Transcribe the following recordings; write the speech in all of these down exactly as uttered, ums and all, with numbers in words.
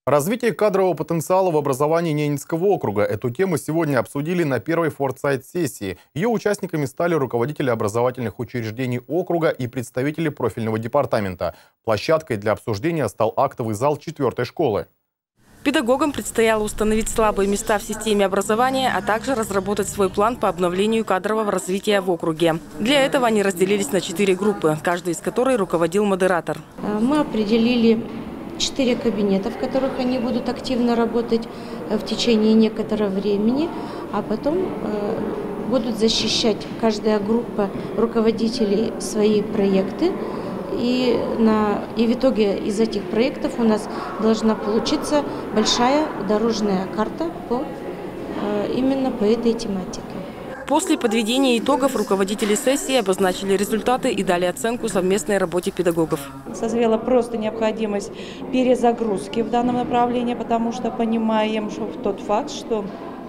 Развитие кадрового потенциала в образовании Ненецкого округа. Эту тему сегодня обсудили на первой форсайт-сессии. Ее участниками стали руководители образовательных учреждений округа и представители профильного департамента. Площадкой для обсуждения стал актовый зал четвертой школы. Педагогам предстояло установить слабые места в системе образования, а также разработать свой план по обновлению кадрового развития в округе. Для этого они разделились на четыре группы, каждой из которой руководил модератор. Мы определили четыре кабинета, в которых они будут активно работать в течение некоторого времени, а потом будут защищать каждая группа руководителей свои проекты. И, на, и в итоге из этих проектов у нас должна получиться большая дорожная карта по, именно по этой тематике. После подведения итогов руководители сессии обозначили результаты и дали оценку совместной работе педагогов. Созрела просто необходимость перезагрузки в данном направлении, потому что понимаем что тот факт, что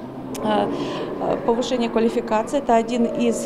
повышение квалификации – это один из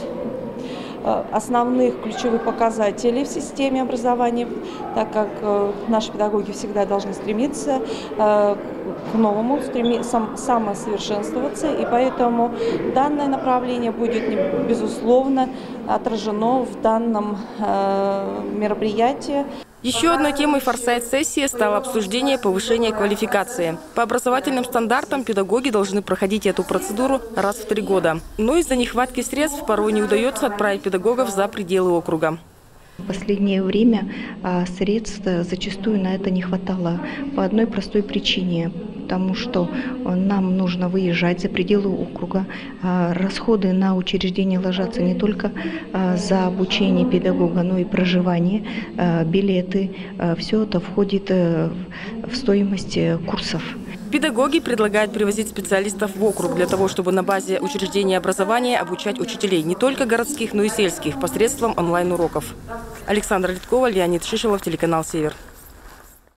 основных ключевых показателей в системе образования, так как наши педагоги всегда должны стремиться к новому, самосовершенствоваться, и поэтому данное направление будет, безусловно, отражено в данном мероприятии. Еще одной темой форсайт-сессии стало обсуждение повышения квалификации. По образовательным стандартам педагоги должны проходить эту процедуру раз в три года. Но из-за нехватки средств порой не удается отправить педагогов за пределы округа. В последнее время средств зачастую на это не хватало по одной простой причине. Потому что нам нужно выезжать за пределы округа. Расходы на учреждение ложатся не только за обучение педагога, но и проживание, билеты. Все это входит в стоимость курсов. Педагоги предлагают привозить специалистов в округ для того, чтобы на базе учреждения образования обучать учителей не только городских, но и сельских посредством онлайн-уроков. Александра Литкова, Леонид Шишелов, телеканал «Север».